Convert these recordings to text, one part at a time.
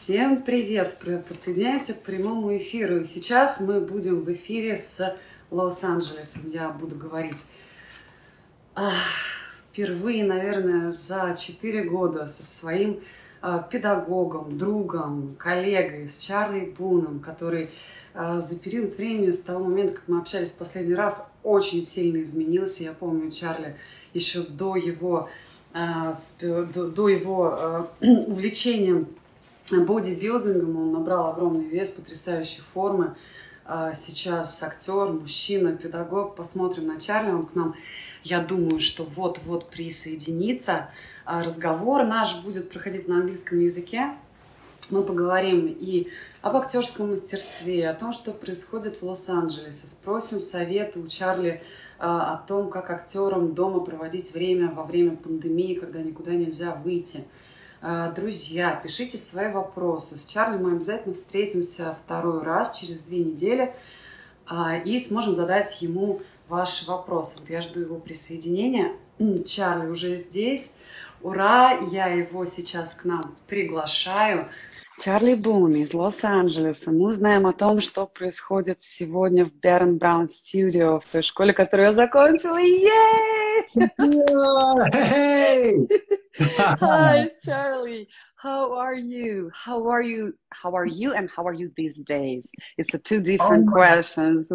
Всем привет! Подсоединяемся к прямому эфиру. Сейчас мы будем в эфире с Лос-Анджелесом. Я буду говорить впервые, наверное, за 4 года со своим педагогом, другом, коллегой, с Чарли Буном, который за период времени, с того момента, как мы общались в последний раз, очень сильно изменился. Я помню Чарли еще до его увлечения бодибилдингом. Он набрал огромный вес, потрясающей формы. Сейчас актер, мужчина, педагог. Посмотрим на Чарли, он к нам, я думаю, что вот-вот присоединится. Разговор наш будет проходить на английском языке. Мы поговорим и об актерском мастерстве, о том, что происходит в Лос-Анджелесе. Спросим совета у Чарли о том, как актерам дома проводить время во время пандемии, когда никуда нельзя выйти. Друзья, пишите свои вопросы. С Чарли мы обязательно встретимся второй раз через 2 недели и сможем задать ему ваши вопросы. Вот я жду его присоединения. Чарли уже здесь. Ура! Я его сейчас к нам приглашаю. Чарли Бун из Лос-Анджелеса. Мы узнаем о том, что происходит сегодня в Берн Браун Studio, в той школе, которую я закончила. Hey! Hi, Charlie. How are you? How are you? How are you? And how are you these days? It's a two different questions.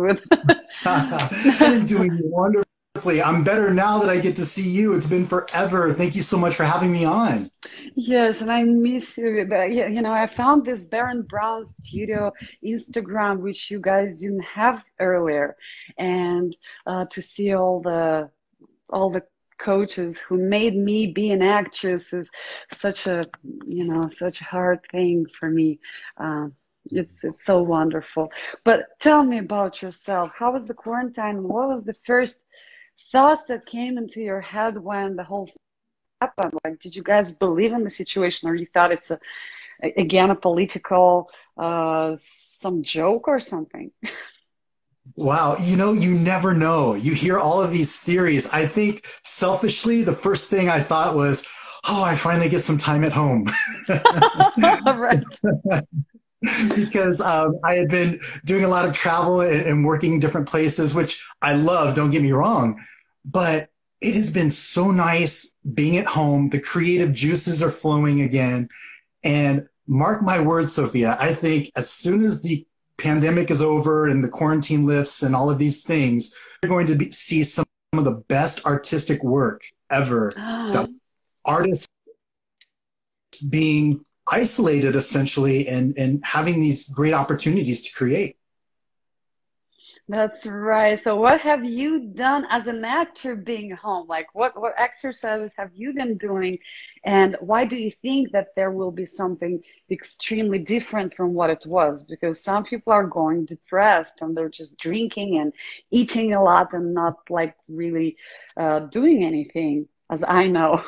I'm doing wonderfully. I'm better now that I get to see you. It's been forever. Thank you so much for having me on. Yes, and I miss you. But, you know, I found this Baron Brown Studio Instagram, which you guys didn't have earlier, and to see all the coaches who made me be an actress is such a such a hard thing for me. It's so wonderful. But tell me about yourself. How was the quarantine? What was the first thoughts that came into your head when the whole thing happened? Like, did you guys believe in the situation, or you thought it's again a political some joke or something? Wow, you know, you never know. You hear all of these theories. I think selfishly, the first thing I thought was, oh, I finally get some time at home. Right. Because I had been doing a lot of travel and working in different places, which I love, don't get me wrong. But it has been so nice being at home. The creative juices are flowing again. And mark my words, Sophia, I think as soon as the pandemic is over and the quarantine lifts and all of these things, you're going to see some of the best artistic work ever. The artists being isolated essentially and having these great opportunities to create. That's right. So what have you done as an actor being home? Like what exercises have you been doing? And why do you think that there will be something extremely different from what it was? Because some people are going depressed and they're just drinking and eating a lot and not like really doing anything, as I know.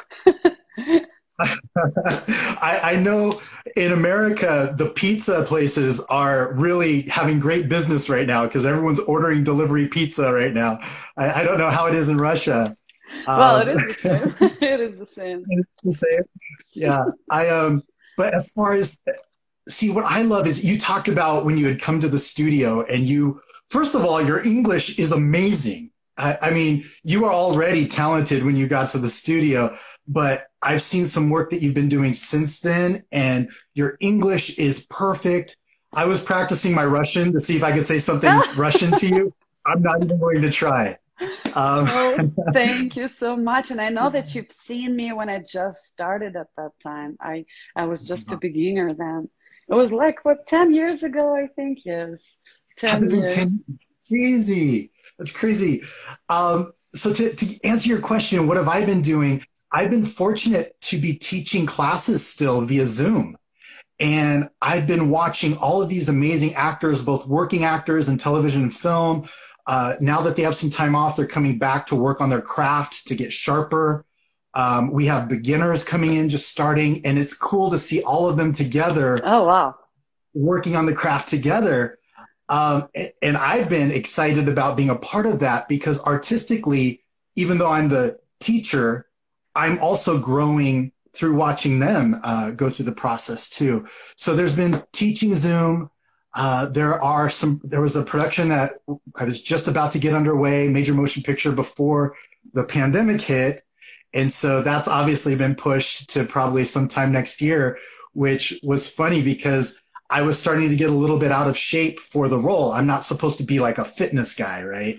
I know in America, the pizza places are really having great business right now because everyone's ordering delivery pizza right now. I don't know how it is in Russia. Well, it is the same. It is the same. It's the same. Yeah. But as far as, see, what I love is you talked about when you had come to the studio and first of all, your English is amazing. I mean, you are already talented when you got to the studio, but I've seen some work that you've been doing since then, and your English is perfect. I was practicing my Russian to see if I could say something Russian to you. I'm not even going to try. Thank you so much. And I know that you've seen me when I just started at that time. I was just a beginner then. It was like, 10 years ago, I think, yes. 10 years. It's crazy. That's crazy. So to answer your question, what have I been doing? I've been fortunate to be teaching classes still via Zoom. And I've been watching all of these amazing actors, both working actors in television and film. Now that they have some time off, they're coming back to work on their craft to get sharper. We have beginners coming in, just starting, and it's cool to see all of them together. Oh, wow. Working on the craft together. And I've been excited about being a part of that because artistically, even though I'm the teacher, I'm also growing through watching them go through the process too. So there's been teaching Zoom. There was a production that I was just about to get underway, major motion picture, before the pandemic hit. And so that's obviously been pushed to probably sometime next year, which was funny because I was starting to get a little bit out of shape for the role. I'm not supposed to be like a fitness guy, right?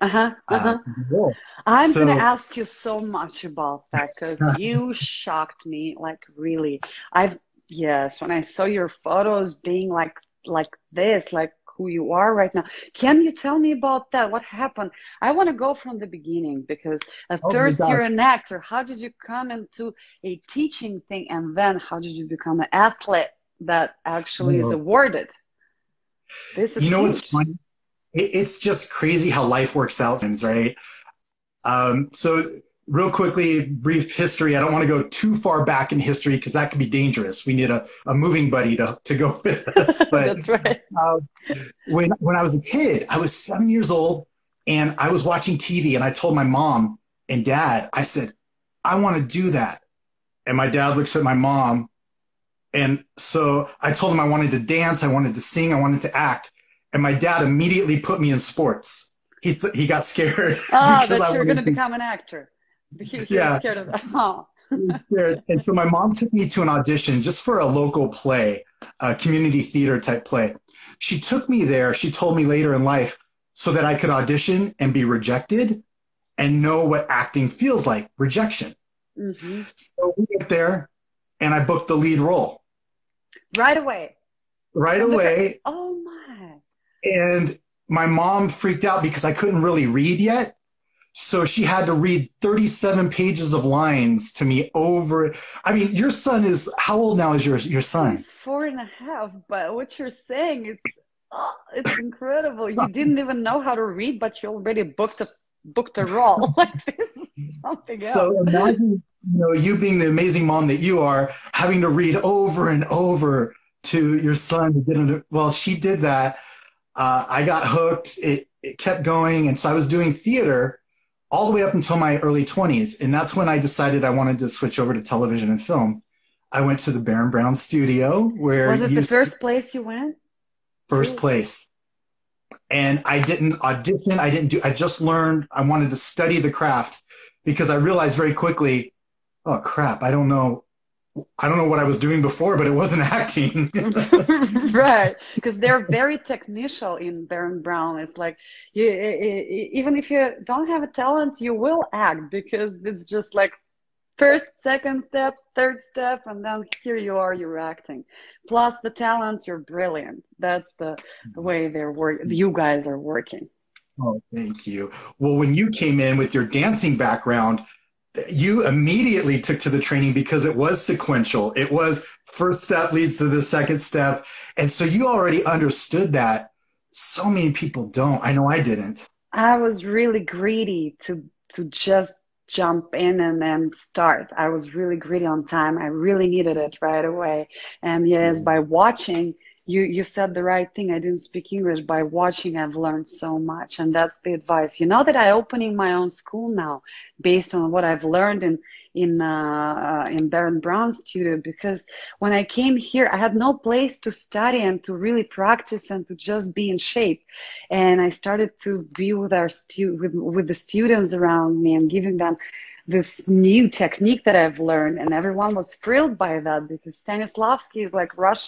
I'm going to ask you so much about that because you shocked me, like really. Yes, when I saw your photos being like this, like who you are right now. Can you tell me about that? What happened? I want to go from the beginning because at first you're an actor. How did you come into a teaching thing? And then how did you become an athlete that actually is awarded? This is what's funny? It's just crazy how life works out, right? So real quickly, brief history. I don't want to go too far back in history because that could be dangerous. We need a moving buddy to go with us. But that's right. When I was a kid, I was 7 years old and I was watching TV and I told my mom and dad, I said, I want to do that. And my dad looks at my mom. And so I told him I wanted to dance, I wanted to sing, I wanted to act. And my dad immediately put me in sports. He got scared. That you're going to become an actor. He was scared of that. Oh. And so my mom took me to an audition just for a local play, a community theater type play. She took me there. She told me later in life so that I could audition and be rejected and know what acting feels like, rejection. Mm-hmm. So we get there and I booked the lead role. Right away. Oh my. And my mom freaked out because I couldn't really read yet. So she had to read 37 pages of lines to me over. I mean, your son is, how old now is your son? He's 4.5, but what you're saying, it's incredible. You didn't even know how to read, but you already booked a role. Like this is something else. So imagine, you being the amazing mom that you are, having to read over and over to your son. Well, she did that. I got hooked. It kept going. And so I was doing theater all the way up until my early 20s. And that's when I decided I wanted to switch over to television and film. I went to the Baron Brown studio where Was it the first place you went? First place. And I didn't audition. I just learned. I wanted to study the craft because I realized very quickly, oh crap, I don't know what I was doing before, but it wasn't acting. Right, because they're very technical in Baron Brown. It's like even if you don't have a talent, you will act because it's just like first, second step, third step, and then here you are, you're acting. Plus the talent, you're brilliant. That's the way you guys are working. Oh, thank you. Well, when you came in with your dancing background, you immediately took to the training because it was sequential. It was first step leads to the second step. And so you already understood that. So many people don't. I know I didn't. I was really greedy to just jump in and then start. I was really greedy on time. I really needed it right away. And yes, by watching, you said the right thing. I didn't speak English. By watching, I've learned so much. And that's the advice. You know that I'm opening my own school now based on what I've learned in Baron Brown's studio, because when I came here, I had no place to study and to really practice and to just be in shape. And I started to be with with the students around me and giving them this new technique that I've learned, and everyone was thrilled by that because Stanislavski is like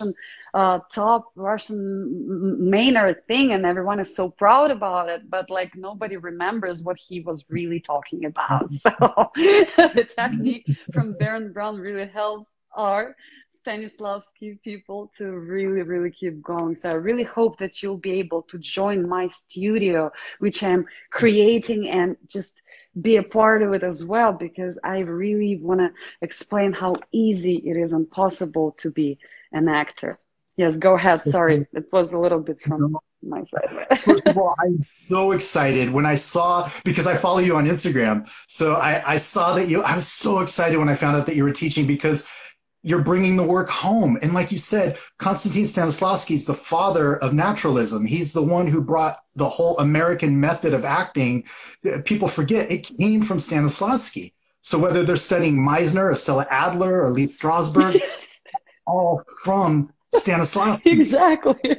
top Russian Maynard thing, and everyone is so proud about it, but like nobody remembers what he was really talking about. So the technique from Baron Brown really helps our Stanislavski people to really, really keep going. So I really hope that you'll be able to join my studio, which I'm creating, and just be a part of it as well, because I really want to explain how easy it is and possible to be an actor. Yes, go ahead. Sorry, it was a little bit from my side. First of all, I'm so excited when I saw, because I follow you on Instagram. So I saw that I was so excited when I found out that you were teaching, because you're bringing the work home. And like you said, Konstantin Stanislavski is the father of naturalism. He's the one who brought the whole American method of acting. People forget it came from Stanislavski. So whether they're studying Meisner or Stella Adler or Lee Strasberg, all from Stanislavski. Exactly.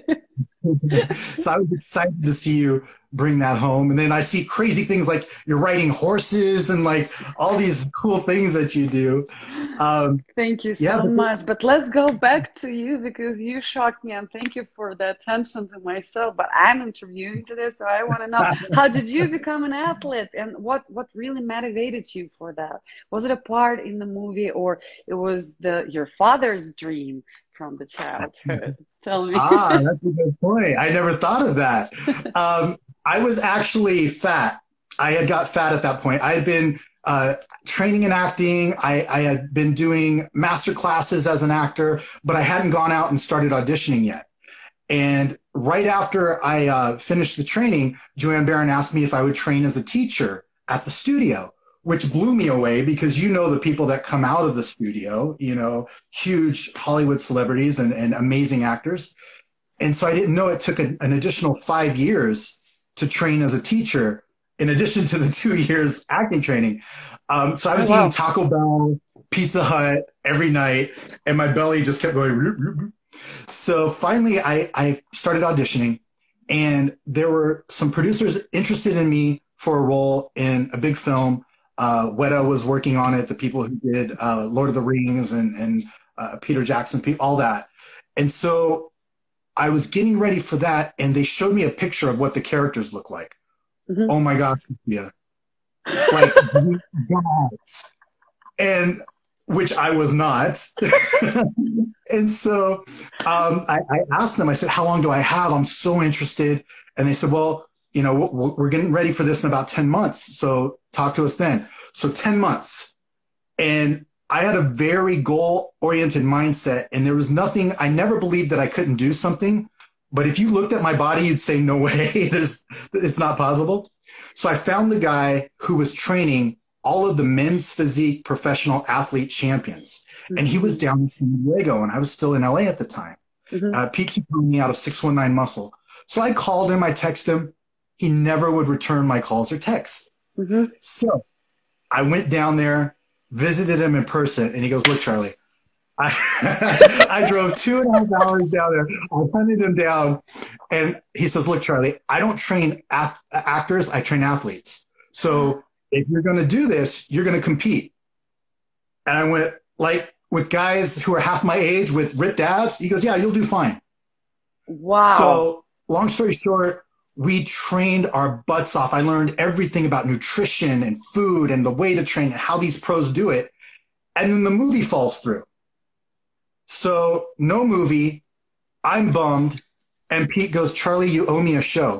So I was excited to see you bring that home. And then I see crazy things like you're riding horses and like all these cool things that you do. Thank you Yeah, so much. But let's go back to you because you shocked me, and thank you for the attention to myself. But I'm interviewing today, so I want to know, how did you become an athlete, and what really motivated you for that? Was it a part in the movie, or it was your father's dream from the childhood? Tell me. that's a good point. I never thought of that. I was actually fat. I had got fat at that point. I had been training in acting. I had been doing master classes as an actor, but I hadn't gone out and started auditioning yet. And right after I finished the training, Joanne Baron asked me if I would train as a teacher at the studio, which blew me away because you know the people that come out of the studio, you know, huge Hollywood celebrities and amazing actors. And so I didn't know it took an additional 5 years to train as a teacher in addition to the 2 years acting training. So I was eating Taco Bell, Pizza Hut every night, and my belly just kept going. Roop, roop, roop. So finally, I started auditioning, and there were some producers interested in me for a role in a big film. Weta was working on it, the people who did Lord of the Rings and Peter Jackson, all that. And so I was getting ready for that, and they showed me a picture of what the characters look like. Mm-hmm. Oh my gosh, Sophia. Like, gods. And which I was not. And so I asked them, I said, how long do I have? I'm so interested. And they said, well, you know, we're getting ready for this in about 10 months. So talk to us then. So 10 months. And I had a very goal-oriented mindset, and there was nothing, I never believed that I couldn't do something. But if you looked at my body, you'd say, no way, it's not possible. So I found the guy who was training all of the men's physique professional athlete champions. Mm-hmm. And he was down in San Diego, and I was still in LA at the time. Mm-hmm. Pete Ciccone out of 619 Muscle. So I called him, I texted him. He never would return my calls or texts. Mm-hmm. So I went down there, visited him in person, and he goes, look, Charlie, I drove 2.5 hours down there. I hunted him down, and he says, look, Charlie, I don't train actors, I train athletes. So if you're going to do this, you're going to compete. And I went, like, with guys who are half my age with ripped abs? He goes, yeah, you'll do fine. Wow. So long story short, we trained our butts off. I learned everything about nutrition and food and the way to train and how these pros do it. And then the movie falls through. So no movie, I'm bummed. And Pete goes, Charlie, you owe me a show.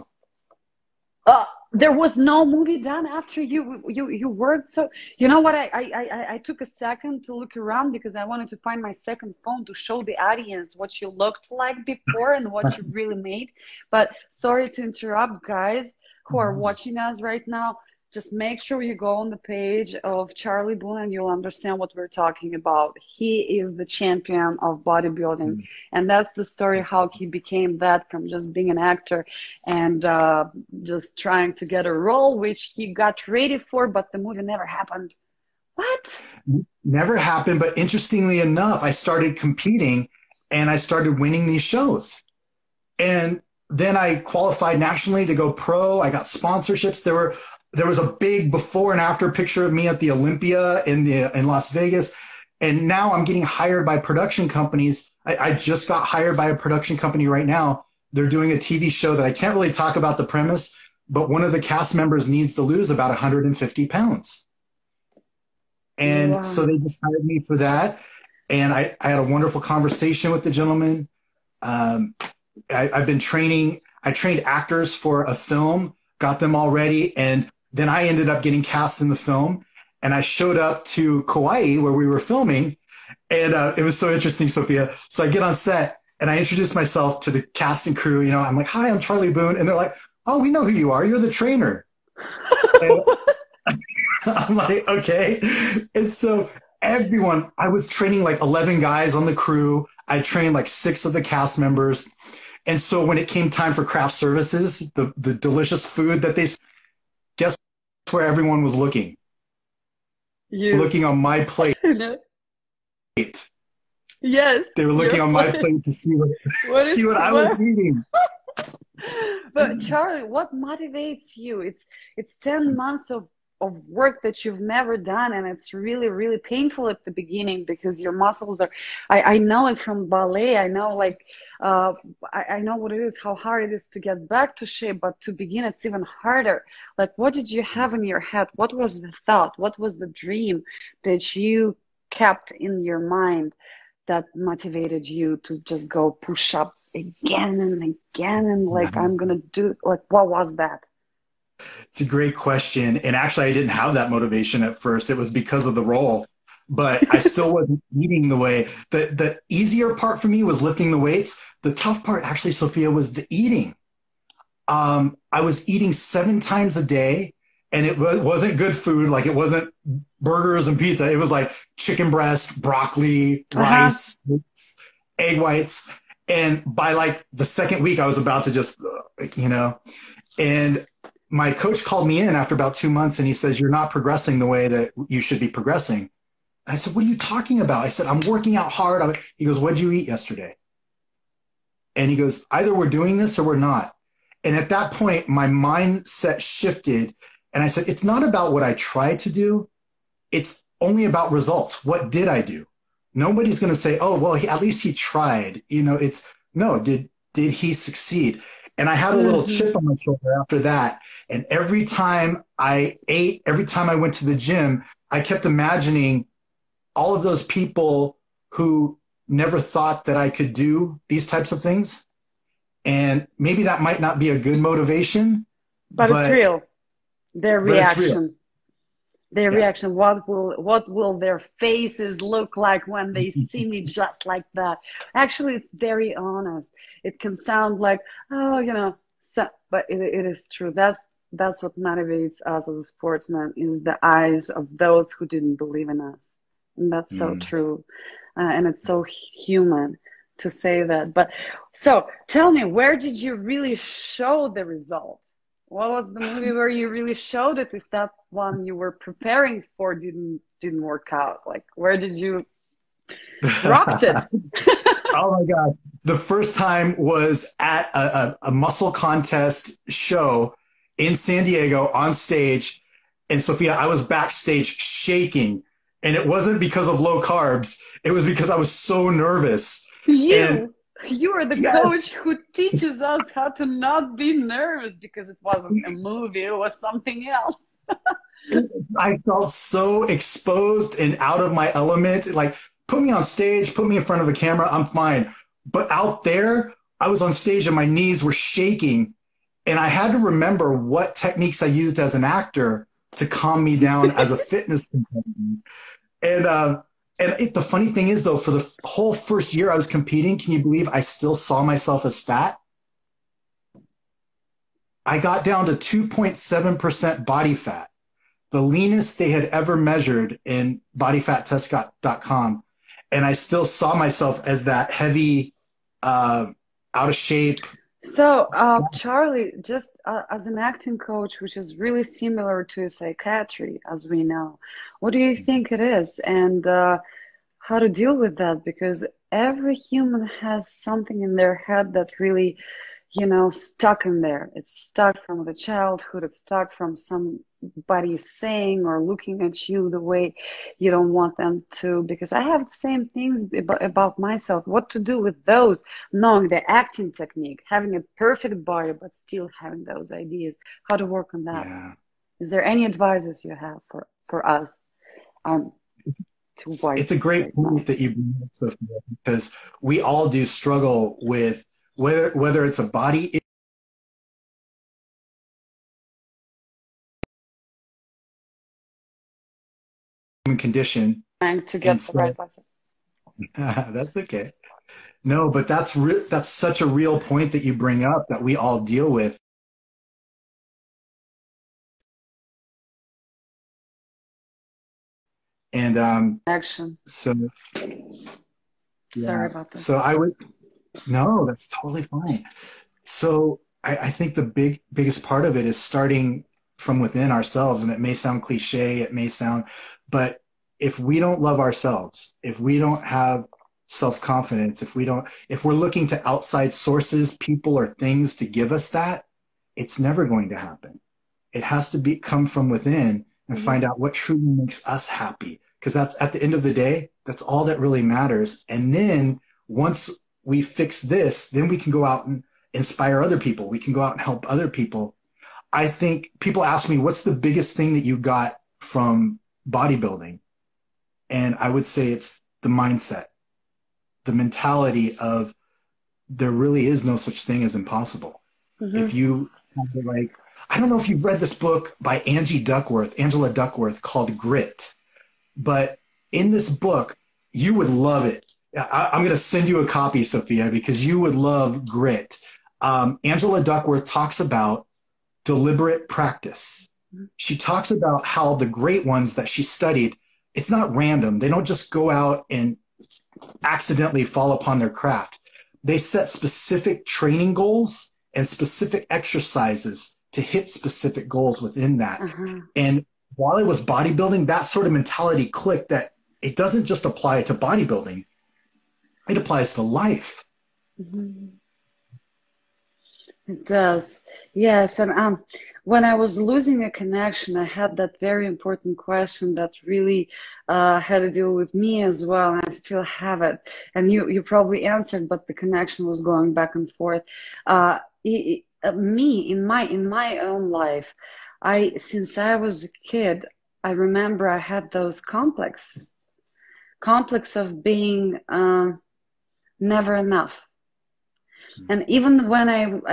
There was no movie done after you worked. So you know what, I took a second to look around because I wanted to find my second phone to show the audience what you looked like before and what you really made. But sorry to interrupt, guys who are watching us right now. Just make sure you go on the page of Charlie Boone and you'll understand what we're talking about. He is the champion of bodybuilding. And that's the story how he became that, from just being an actor and just trying to get a role, which he got ready for, but the movie never happened. What? Never happened. But interestingly enough, I started competing and I started winning these shows. And then I qualified nationally to go pro. I got sponsorships. There was a big before and after picture of me at the Olympia in Las Vegas. And now I'm getting hired by production companies. I just got hired by a production company right now. They're doing a TV show that I can't really talk about the premise, but one of the cast members needs to lose about 150 pounds. And so they just hired me for that. And I had a wonderful conversation with the gentleman. I've been training. I trained actors for a film, got them all ready. And then I ended up getting cast in the film. And I showed up to Kauai where we were filming. And it was so interesting, Sophia. So I get on set and I introduce myself to the cast and crew. You know, I'm like, hi, I'm Charlie Boone. And they're like, oh, we know who you are. You're the trainer. And I'm like, okay. And so everyone, I was training like 11 guys on the crew. I trained like 6 of the cast members. And so when it came time for craft services, the delicious food that they, guess where everyone was looking? You. looking on my plate. No. Yes, They were looking your on my plate. plate to see what What is see what I was what? eating. But Charlie, what motivates you? It's 10 months of work that you've never done, and it's really, really painful at the beginning because your muscles are I know it from ballet. I know like uh I know what it is, how hard it is to get back to shape, but to begin it's even harder. Like what did you have in your head? What was the thought? What was the dream that you kept in your mind that motivated you to just go push up again and again and like I'm gonna do like what was that? It's a great question. And actually, I didn't have that motivation at first. It was because of the role, but I still wasn't eating the way. The easier part for me was lifting the weights. The tough part, actually, Sophia, was the eating. I was eating 7 times a day, and it wasn't good food. Like it wasn't burgers and pizza. It was like chicken breast, broccoli, Uh-huh. rice, egg whites. And by like the second week, I was about to just, you know, and my coach called me in after about 2 months and he says, "You're not progressing the way that you should be progressing." And I said, "What are you talking about?" I said, "I'm working out hard." He goes, "What'd you eat yesterday?" And he goes, "Either we're doing this or we're not." And at that point, my mindset shifted. And I said, "It's not about what I tried to do. It's only about results. What did I do?" Nobody's going to say, "Oh, well, at least he tried." You know, it's no, did he succeed? And I had a little Hmm. chip on my shoulder after that. And every time I ate, every time I went to the gym, I kept imagining all of those people who never thought that I could do these types of things. And maybe that might not be a good motivation, But it's but real. Their it's real. reaction. Their Yeah. reaction. What will their faces look like when they see me just like that? Actually, it's very honest. It can sound like, oh, so, but it is true. That's what motivates us as a sportsman is the eyes of those who didn't believe in us. And that's so Mm. true. And it's so human to say that. But so tell me, where did you really show the result? What was the movie where you really showed it if that one you were preparing for didn't work out? Like where did you rocked it? Oh my God. The first time was at a muscle contest show in San Diego on stage. And Sophia, I was backstage shaking. And it wasn't because of low carbs, it was because I was so nervous. And You you are the yes, coach who teaches us how to not be nervous because it wasn't a movie, it was something else. I felt so exposed and out of my element. Like, put me on stage, put me in front of a camera, I'm fine. But out there, I was on stage and my knees were shaking. And I had to remember what techniques I used as an actor to calm me down as a fitness competitor. And the funny thing is, though, for the whole first year I was competing, can you believe I still saw myself as fat? I got down to 2.7% body fat, the leanest they had ever measured in bodyfattest.com. And I still saw myself as that heavy, out of shape. So, Charlie, just as an acting coach, which is really similar to psychiatry, as we know, what do you think it is, and how to deal with that? Because every human has something in their head that's really, stuck in there. It's stuck from the childhood. It's stuck from somebody saying or looking at you the way you don't want them to. Because I have the same things about myself. What to do with those? Knowing the acting technique, having a perfect body, but still having those ideas. How to work on that? Yeah. Is there any advices you have for us um, to avoid It's a great right now? point that you bring up, Sophia, because we all do struggle with whether it's a body condition. Trying to And get the right so person. that's okay. No, but that's such a real point that you bring up that we all deal with. And Action. so Sorry yeah, about that. so I would no, that's totally fine. So I think the biggest part of it is starting from within ourselves, and it may sound cliche, it may sound, but if we don't love ourselves, if we don't have self-confidence, if we're looking to outside sources, people or things to give us that, it's never going to happen. It has to come from within and find out what truly makes us happy. Because that's, at the end of the day, that's all that really matters. And then once we fix this, then we can go out and inspire other people. We can go out and help other people. I think people ask me, what's the biggest thing that you got from bodybuilding? And I would say it's the mindset, the mentality of there really is no such thing as impossible. If you like, I don't know if you've read this book by Angela Duckworth, called Grit, but in this book, you would love it. I'm going to send you a copy, Sophia, because you would love Grit. Angela Duckworth talks about deliberate practice. She talks about how the great ones that she studied, it's not random. They don't just go out and accidentally fall upon their craft. They set specific training goals and specific exercises to hit specific goals within that. And while it was bodybuilding, that sort of mentality clicked, that it doesn't just apply to bodybuilding, it applies to life. It does. Yes. And when I was losing a connection, I had that very important question that really had to deal with me as well. And I still have it. And you probably answered, but the connection was going back and forth. Me, in my own life, since I was a kid, I remember I had those complex of being never enough. And even when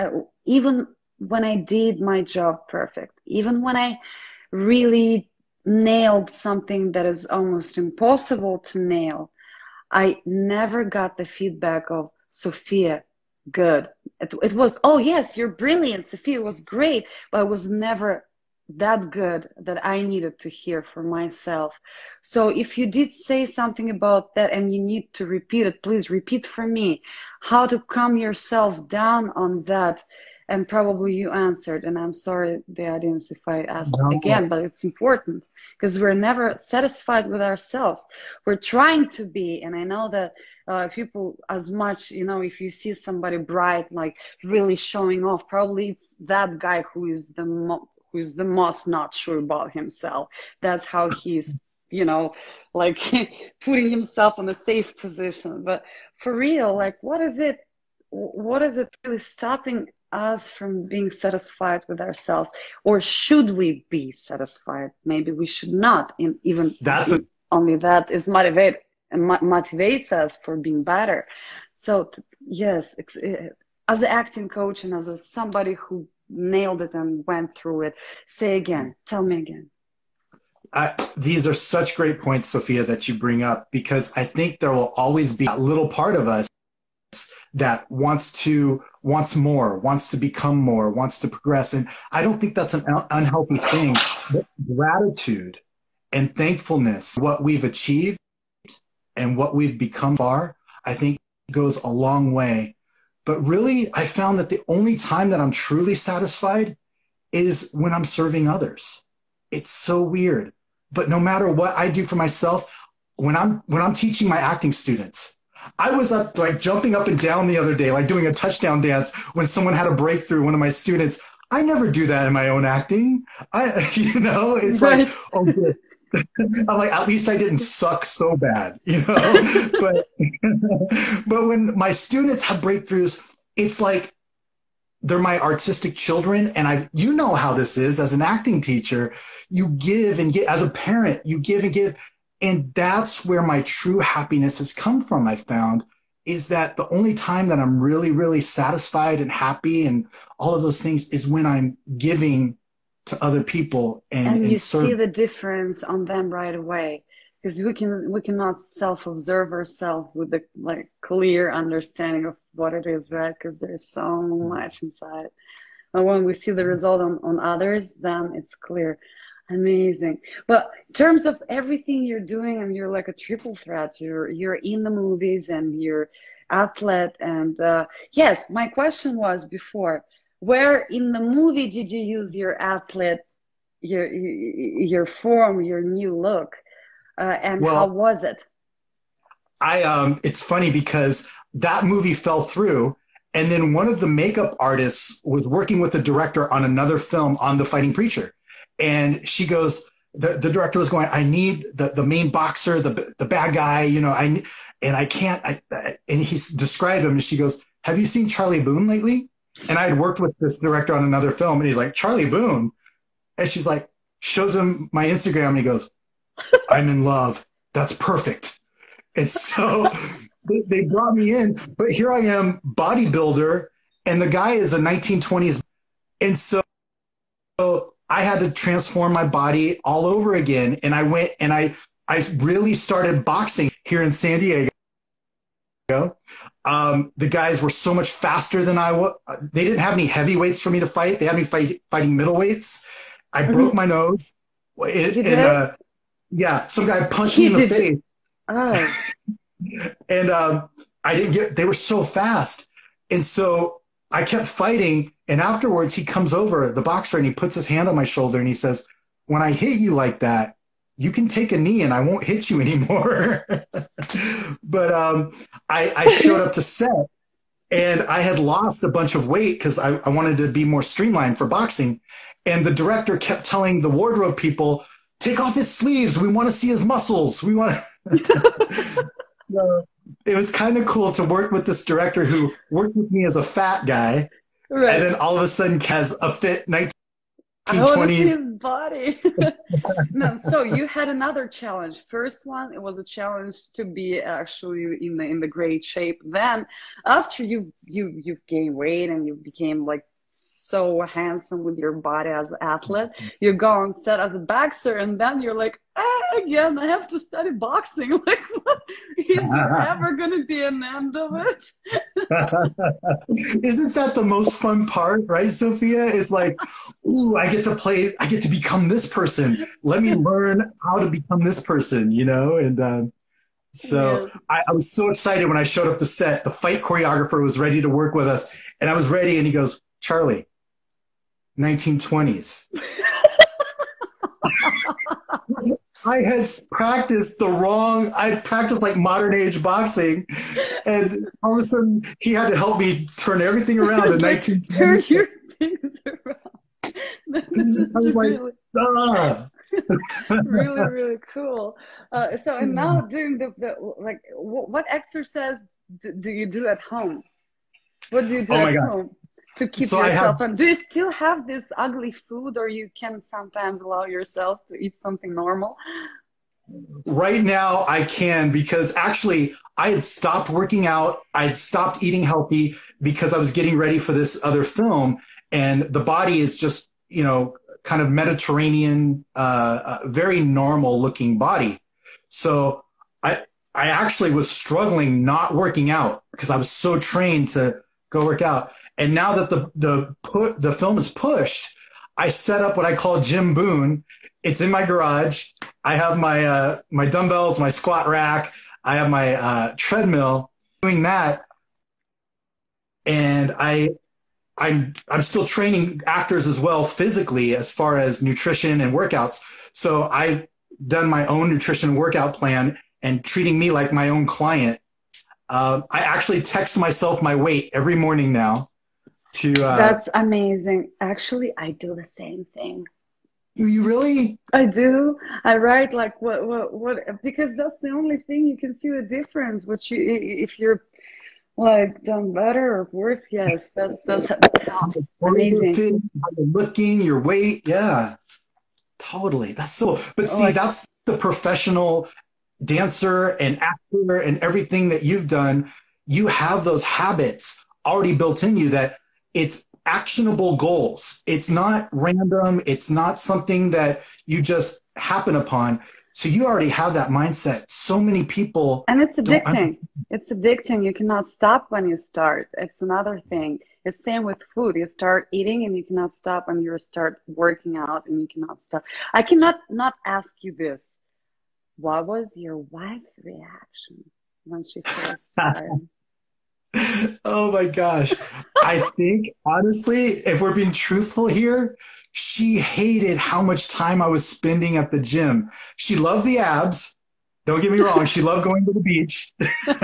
I did my job perfect, even when I really nailed something that is almost impossible to nail, I never got the feedback of, Sophia, good. It was, oh yes, you're brilliant, Sophia was great, but it was never that good that I needed to hear for myself. So if you did say something about that and you need to repeat it, please repeat for me how to calm yourself down on that. And probably you answered, and I'm sorry, the audience, if I asked again, but it's important because we're never satisfied with ourselves. We're trying to be, and I know that people, as much, if you see somebody bright, like really showing off, probably it's that guy who is the most not sure about himself. That's how he's, like putting himself in a safe position. But for real, like, what is it really stopping us from being satisfied with ourselves? Or should we be satisfied? Maybe we should not. Only that is motivates us for being better. So yes, as an acting coach and as somebody who nailed it and went through it, tell me again. These are such great points, Sophia, that you bring up, because I think there will always be a little part of us that wants more, wants to become more, wants to progress. And I don't think that's an unhealthy thing. But gratitude and thankfulness, what we've achieved and what we've become far, I think goes a long way. But really, I found that the only time that I'm truly satisfied is when I'm serving others. It's so weird. But no matter what I do for myself, when I'm teaching my acting students, I was up like jumping up and down the other day, like doing a touchdown dance when someone had a breakthrough, one of my students. I never do that in my own acting. It's right. Like, oh, good. I'm like, at least I didn't suck so bad, but when my students have breakthroughs, it's like they're my artistic children. And you know how this is as an acting teacher, you give and get, as a parent, you give and give. And that's where my true happiness has come from. I found is that the only time that I'm really, really satisfied and happy and all of those things is when I'm giving to other people and you see the difference on them right away, because we cannot self-observe ourselves with a clear understanding of what it is, right? Because there's so much inside. But when we see the result on others, then it's clear. Amazing. But in terms of everything you're doing, and you're like a triple threat, you're in the movies and you're athlete, and yes, my question was before, where in the movie did you use your athlete, your form, your new look? And how Well, was it? it's funny because that movie fell through, and then one of the makeup artists was working with the director on another film on the fighting preacher, and she goes, the director was going, I need the main boxer, the bad guy, you know, and I can't, and he described him, and she goes, have you seen Charlie Boone lately? And I had worked with this director on another film, and he's like, Charlie Boone, and she's like, shows him my Instagram, and he goes, I'm in love. That's perfect. And so they brought me in, but here I am, bodybuilder, and the guy is a 1920s. And so I had to transform my body all over again. And I went and I really started boxing here in San Diego. The guys were so much faster than I was. They didn't have any heavyweights for me to fight. They had me fighting middleweights. I broke my nose. Yeah, some guy punched me in the face. Oh. And I didn't get, they were so fast. And so I kept fighting. And afterwards, he comes over, the boxer, and he puts his hand on my shoulder and he says, when I hit you like that, you can take a knee and I won't hit you anymore. But I showed up to set and I had lost a bunch of weight because I wanted to be more streamlined for boxing. And the director kept telling the wardrobe people, take off his sleeves. We want to see his muscles. We want to. So it was kind of cool to work with this director who worked with me as a fat guy. Right. And then all of a sudden has a fit 1920s. His body. No, so you had another challenge. First one, it was a challenge to be actually in the great shape. Then after you gained weight and you became like so handsome with your body as an athlete, you go on set as a boxer, and then you're like, again, I have to study boxing. Like, what? Is there ever going to be an end of it? Isn't that the most fun part, right, Sophia? It's like, ooh, I get to become this person. Let me learn how to become this person, you know? And so yes. I was so excited when I showed up to set. The fight choreographer was ready to work with us, and I was ready, and he goes, Charlie, 1920s. I had practiced I practiced like modern age boxing, and all of a sudden he had to help me turn everything around in 1920s. Turn your things around. I was like, ah. Really, really cool. So, and now doing like, what exercise do you do at home? What do you do at home? To keep yourself on. Do you still have this ugly food, or you can sometimes allow yourself to eat something normal? Right now I can, because actually I had stopped working out. I had stopped eating healthy because I was getting ready for this other film, and the body is just, you know, kind of Mediterranean, very normal looking body. So I actually was struggling not working out because I was so trained to go work out. And now that the film is pushed, I set up what I call Gym Boone. It's in my garage. I have my my dumbbells, my squat rack. I have my treadmill. Doing that, and I'm still training actors as well physically as far as nutrition and workouts. So I've done my own nutrition workout plan and treating me like my own client. I actually text myself my weight every morning now. That's amazing. Actually, I do the same thing. Do you really? I do. I write like what because that's the only thing you can see the difference. Which if you're like done better or worse, yes, that helps. Amazing. How you're looking, your weight, yeah, totally. That's so. But see, that's the professional dancer and actor and everything that you've done. You have those habits already built in you that. It's actionable goals. It's not random. It's not something that you just happen upon. So you already have that mindset. So many people. And it's addicting. It's addicting. You cannot stop when you start. It's another thing. It's same with food. You start eating and you cannot stop, and you start working out and you cannot stop. I cannot not ask you this. What was your wife's reaction when she first started? Oh my gosh. I think, honestly, if we're being truthful here, she hated how much time I was spending at the gym. She loved the abs. Don't get me wrong. She loved going to the beach.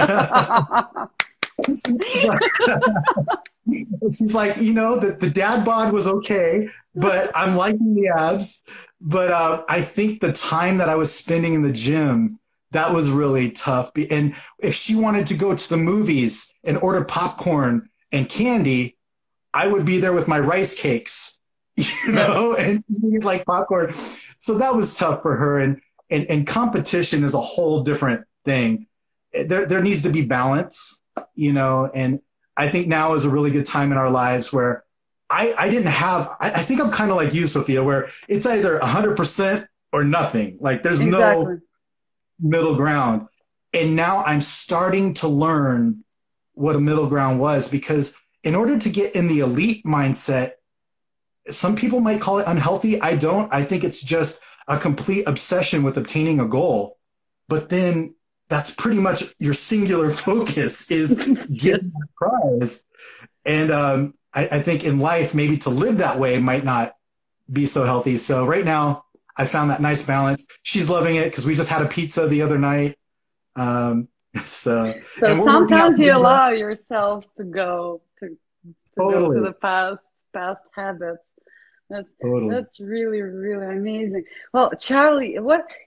She's like, the dad bod was okay, but I'm liking the abs. But I think the time that I was spending in the gym, that was really tough. And if she wanted to go to the movies and order popcorn and candy, I would be there with my rice cakes, and eat like popcorn. So that was tough for her. And competition is a whole different thing. There needs to be balance, and I think now is a really good time in our lives where I didn't have, I think I'm kind of like you, Sophia, where it's either 100% or nothing. Like there's Exactly. no middle ground. And now I'm starting to learn what a middle ground was, because in order to get in the elite mindset, some people might call it unhealthy. I don't. I think it's just a complete obsession with obtaining a goal. But then that's pretty much your singular focus is getting that prize. And I think in life, maybe to live that way might not be so healthy. So right now, I found that nice balance. She's loving it because we just had a pizza the other night. So sometimes you allow yourself to go to totally. go to the past habits. That's really, really amazing. Well, Charlie,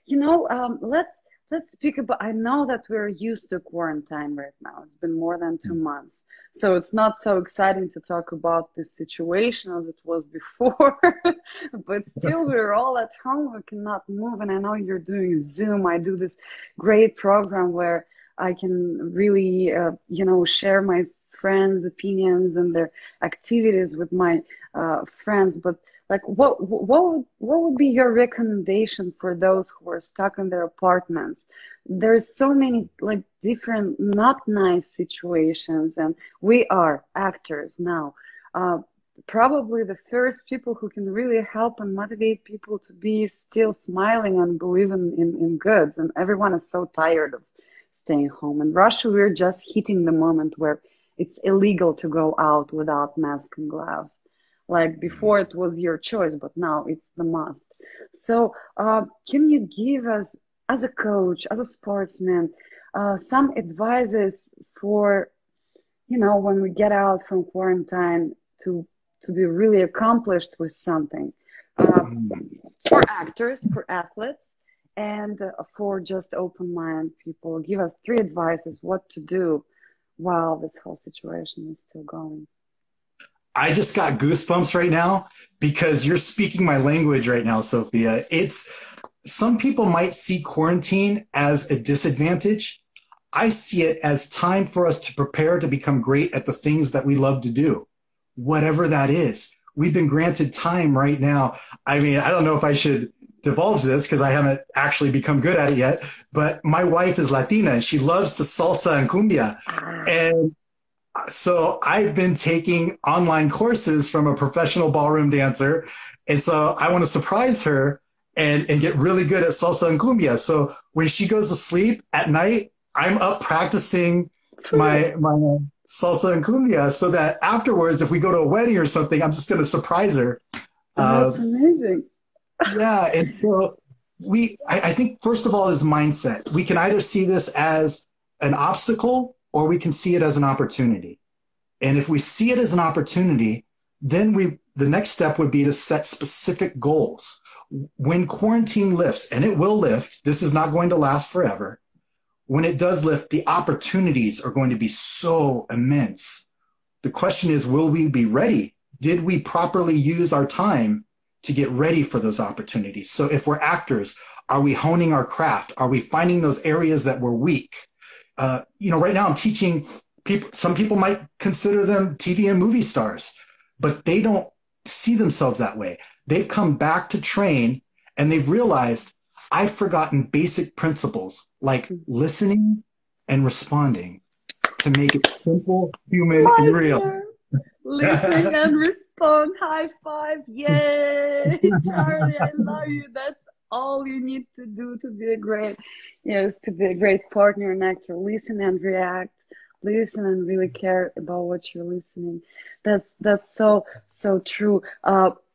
let's speak about. I know that we're used to quarantine right now. It's been more than 2 months, so it's not so exciting to talk about this situation as it was before. But still, we're all at home. We cannot move, and I know you're doing Zoom. I do this great program where I can really, share my friends' opinions and their activities with my friends. But like, what would be your recommendation for those who are stuck in their apartments? There's so many like different not nice situations, and we are actors now. Probably the first people who can really help and motivate people to be still smiling and believe in goods. And everyone is so tired of staying home. In Russia, we're just hitting the moment where it's illegal to go out without mask and gloves. Like before it was your choice, but now it's the must. So can you give us, as a coach, as a sportsman, some advices for, when we get out from quarantine to be really accomplished with something, for actors, for athletes, and for just open mind people? Give us 3 advices what to do while this whole situation is still going. I just got goosebumps right now because you're speaking my language right now, Sophia. Some people might see quarantine as a disadvantage. I see it as time for us to prepare to become great at the things that we love to do, whatever that is. We've been granted time right now. I mean, I don't know if I should divulge this because I haven't actually become good at it yet, but my wife is Latina and she loves to salsa and cumbia. And so I've been taking online courses from a professional ballroom dancer. And so I want to surprise her and get really good at salsa and cumbia. So when she goes to sleep at night, I'm up practicing my salsa and cumbia so that afterwards, if we go to a wedding or something, I'm just going to surprise her. That's amazing. Yeah. And so I think first of all is mindset. We can either see this as an obstacle or we can see it as an opportunity. And if we see it as an opportunity, then the next step would be to set specific goals. When quarantine lifts, and it will lift, this is not going to last forever. When it does lift, the opportunities are going to be so immense. The question is, will we be ready? Did we properly use our time to get ready for those opportunities? So if we're actors, are we honing our craft? Are we finding those areas that we're weak? Right now I'm teaching people, some people might consider them TV and movie stars, but they don't see themselves that way. They've come back to train and they've realized I've forgotten basic principles like listening and responding to make it simple, human, and real. Listen and respond. High five. Yay. Charlie, I love you. That's all you need to do to be a great partner and actor. Listen and react. Listen and really care about what you're listening. That's so true.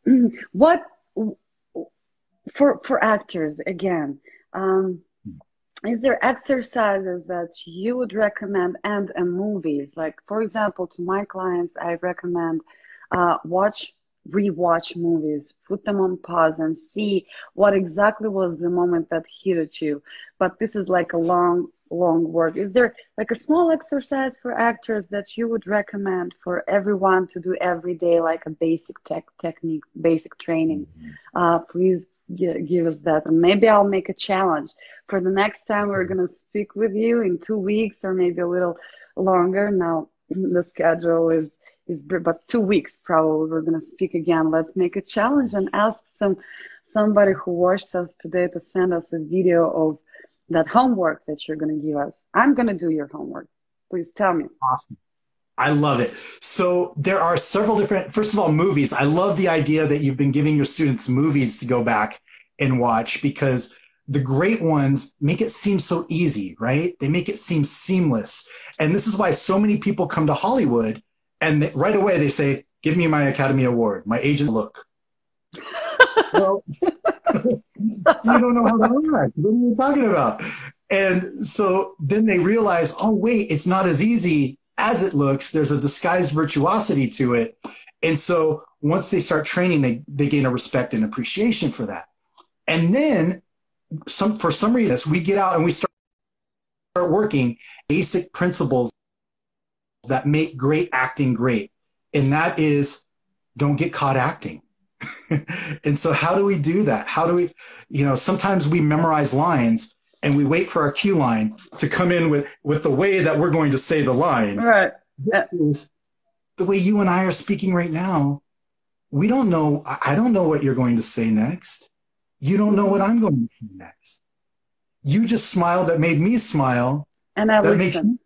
What for actors again? is there exercises that you would recommend and movies? Like, for example, to my clients, I recommend watch, rewatch movies, put them on pause and see what exactly was the moment that hit you. But this is like a long work. Is there like a small exercise for actors that you would recommend for everyone to do every day, like a basic technique, basic training? Please give us that, and maybe I'll make a challenge for the next time we're going to speak with you in 2 weeks or maybe a little longer. Now the schedule is but 2 weeks probably we're going to speak again. Let's make a challenge and ask somebody who watched us today to send us a video of that homework that you're going to give us. I'm going to do your homework. Please tell me. Awesome. I love it. So there are several different, first of all, movies. I love the idea that you've been giving your students movies to go back and watch, because the great ones make it seem so easy, right? They make it seem seamless. And this is why so many people come to Hollywood and right away they say, give me my Academy Award, my agent look. Well, you don't know how to act. What are you talking about? And so then they realize, oh, wait, it's not as easy as it looks. There's a disguised virtuosity to it. And so once they start training, they gain a respect and appreciation for that. And then for some reason, we get out and we start working basic principles that make great acting great. And that is, don't get caught acting. And so how do we do that? How do we, sometimes we memorize lines and we wait for our cue line to come in with the way that we're going to say the line. Right. The way you and I are speaking right now, we don't know. I don't know what you're going to say next. You don't know what I'm going to say next. You just smiled that made me smile. And I listen.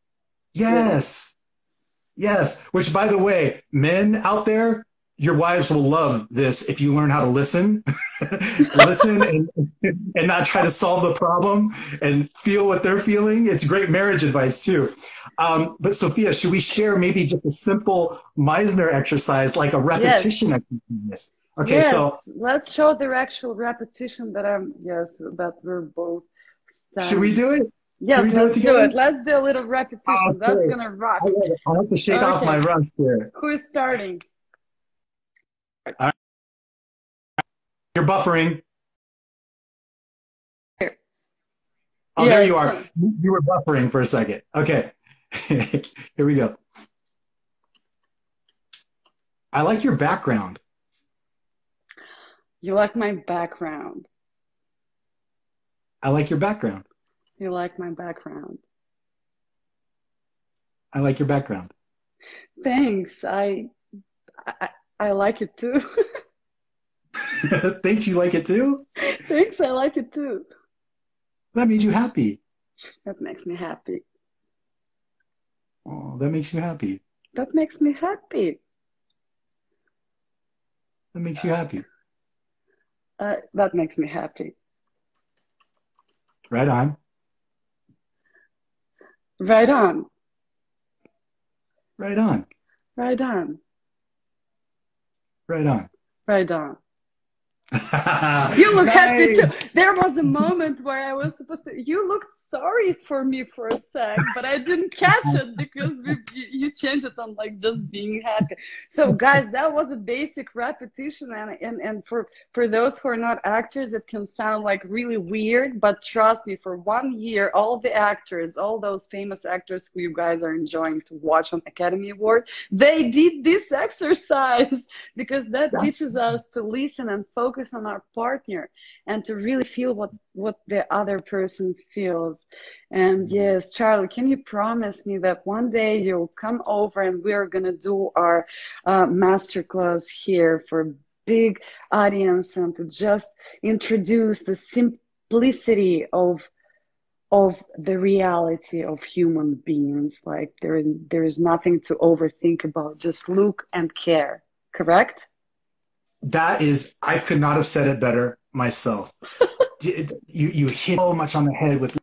Yes. Yes. Which, by the way, men out there, your wives will love this if you learn how to listen, listen and not try to solve the problem and feel what they're feeling. It's great marriage advice too. But Sophia, should we share maybe just a simple Meisner exercise, like a repetition exercise? Okay, yes. So let's show the actual repetition that we're both standing. Should we do it? Yes, let's do it. Let's do a little repetition. Okay. That's gonna rock. I have to shake off my rust here. Who is starting? All right. You're buffering. Here. Oh, there you are. You were buffering for a second. Okay. Here we go. I like your background. You like my background. I like your background. You like my background. I like your background. Thanks. I like it too. Thanks, you like it too? Thanks, I like it too. That made you happy. That makes me happy. Oh, that makes you happy. That makes me happy. That makes you happy. That makes me happy. Right on. Right on. Right on. Right on. Right on. Right on. You look happy too. There was a moment where I was supposed to. You looked sorry for me for a sec, but I didn't catch it because you changed it on like just being happy. So, guys, that was a basic repetition, and for those who are not actors, it can sound like really weird. But trust me, for 1 year, all the actors, all those famous actors who you guys are enjoying to watch on Academy Award, they did this exercise because that teaches us to listen and focus on our partner and to really feel what the other person feels. And yes, Charlie, can you promise me that one day you'll come over and we're gonna do our masterclass here for a big audience and to just introduce the simplicity of the reality of human beings? Like there is nothing to overthink about, just look and care. Correct? That is, I could not have said it better myself. You hit so much on the head with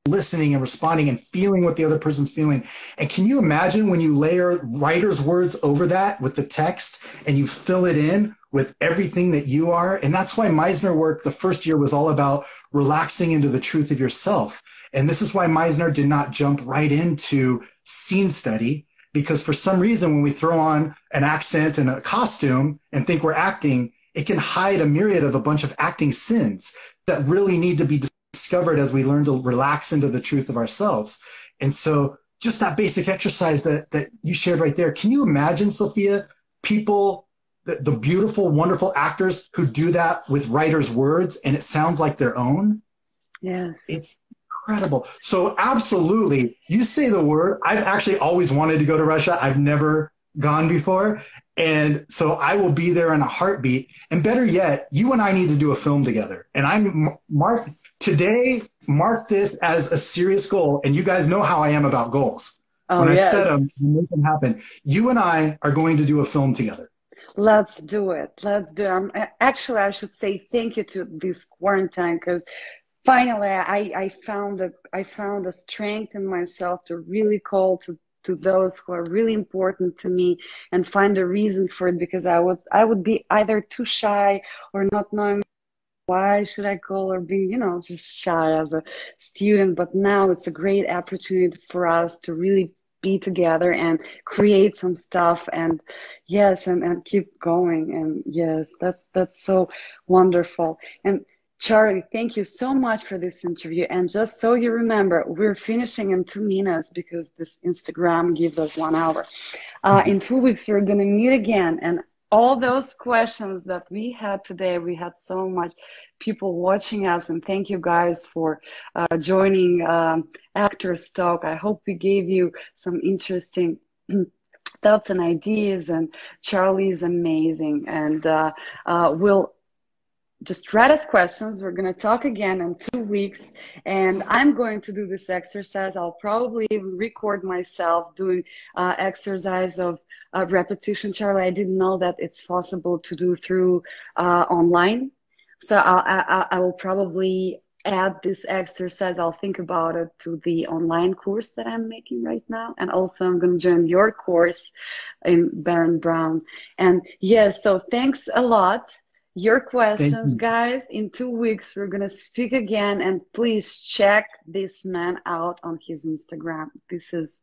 listening and responding and feeling what the other person's feeling. And can you imagine when you layer writer's words over that with the text and you fill it in with everything that you are? And that's why Meisner work the first year was all about relaxing into the truth of yourself. And this is why Meisner did not jump right into scene study, because for some reason, when we throw on an accent and a costume and think we're acting, it can hide a myriad of a bunch of acting sins that really need to be discovered as we learn to relax into the truth of ourselves. And so just that basic exercise that you shared right there, can you imagine, Sophia, people, the beautiful, wonderful actors who do that with writers' words and it sounds like their own? Yes. It's incredible. So absolutely, you say the word. I've actually always wanted to go to Russia. I've never gone before. And so I will be there in a heartbeat. And better yet, you and I need to do a film together. And I'm mark this as a serious goal. And you guys know how I am about goals. Oh, when I yes. set them, I make them happen. You and I are going to do a film together. Let's do it. Let's do it. Actually, I should say thank you to this quarantine, because finally I found a strength in myself to really call to those who are really important to me and find a reason for it, because I would be either too shy or not knowing why should I call, or being, just shy as a student. But now it's a great opportunity for us to really be together and create some stuff, and yes, and keep going. And yes, that's so wonderful. And Charlie, thank you so much for this interview. And just so you remember, we're finishing in 2 minutes because this Instagram gives us 1 hour. In 2 weeks, we're going to meet again. And all those questions that we had today, we had so much people watching us. And thank you guys for joining Actors Talk. I hope we gave you some interesting thoughts and ideas. And Charlie is amazing. And we'll just write us questions. We're going to talk again in 2 weeks, and I'm going to do this exercise. I'll probably record myself doing exercise of repetition. Charlie, I didn't know that it's possible to do through online. So I will probably add this exercise. I'll think about it to the online course that I'm making right now. And also I'm going to join your course in Baron Brown. And yes, so thanks a lot. Your questions, guys. In 2 weeks, we're going to speak again. And please check this man out on his Instagram. This is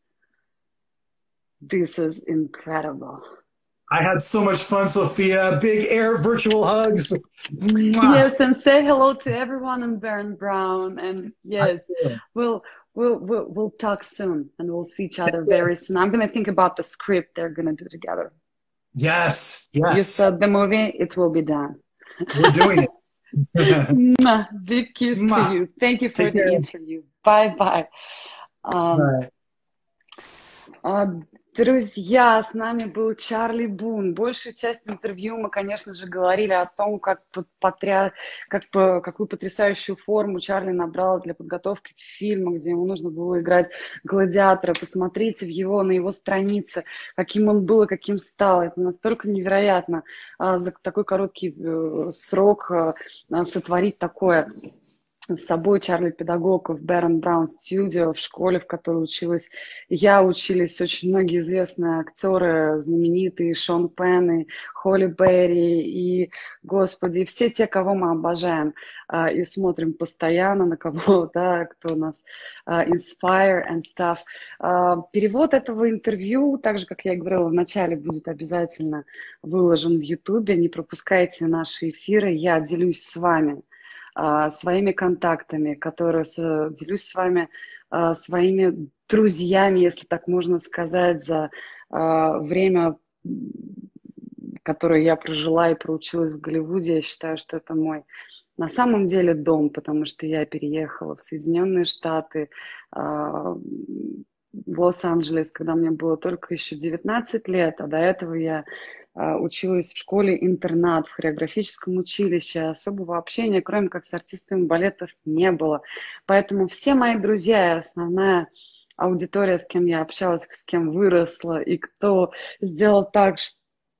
incredible. I had so much fun, Sophia. Big air virtual hugs. Mwah. Yes, and say hello to everyone in Baron Brown. And yes, we'll talk soon, and we'll see each other very soon. I'm going to think about the script they're going to do together. Yes. You said the movie, it will be done. We're doing it. Big kiss to you. Thank you for the interview. Bye-bye. Друзья, с нами был Чарли Бун. Большую часть интервью мы, конечно же, говорили о том, какую потрясающую форму Чарли набрал для подготовки к фильму, где ему нужно было играть гладиатора. Посмотрите на его странице, каким он был и каким стал. Это настолько невероятно за такой короткий срок сотворить такое. С собой Чарли педагог в Baron Brown Studio, в школе, в которой училась я, учились очень многие известные актеры, знаменитые Шон Пенн и Холли Берри, и, господи, все те, кого мы обожаем и смотрим постоянно, на кого, да, кто нас inspire and stuff. Перевод этого интервью, так же, как я и говорила в начале, будет обязательно выложен в YouTube. Не пропускайте наши эфиры, я делюсь с вами своими контактами, делюсь с вами своими друзьями, если так можно сказать, за время, которое я прожила и проучилась в Голливуде. Я считаю, что это мой на самом деле дом, потому что я переехала в Соединенные Штаты, в Лос-Анджелес, когда мне было только еще 19 лет, а до этого я училась в школе-интернат, в хореографическом училище. Особого общения, кроме как с артистами балетов, не было. Поэтому все мои друзья и основная аудитория, с кем я общалась, с кем выросла, и кто сделал так,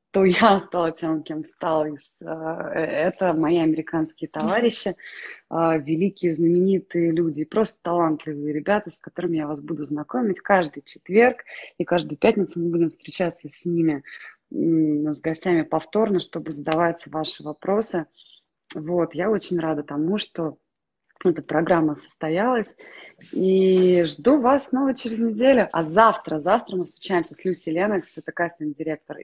то я стала тем, кем стала. Это мои американские товарищи, великие, знаменитые люди, и просто талантливые ребята, с которыми я вас буду знакомить каждый четверг, и каждую пятницу мы будем встречаться с ними, с гостями повторно, чтобы задавать ваши вопросы. Вот, я очень рада тому, что эта программа состоялась, и жду вас снова через неделю. А завтра мы встречаемся с Люси Ленокс, это кастинг-директор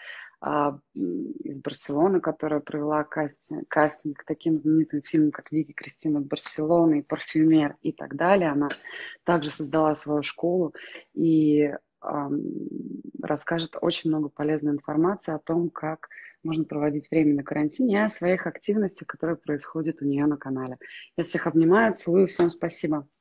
из Барселоны, которая провела кастинг к таким знаменитым фильмам, как «Вики Кристина Барселона» и «Парфюмер» и так далее. Она также создала свою школу и расскажет очень много полезной информации о том, как можно проводить время на карантине, и о своих активностях, которые происходят у нее на канале. Я всех обнимаю, целую, всем спасибо.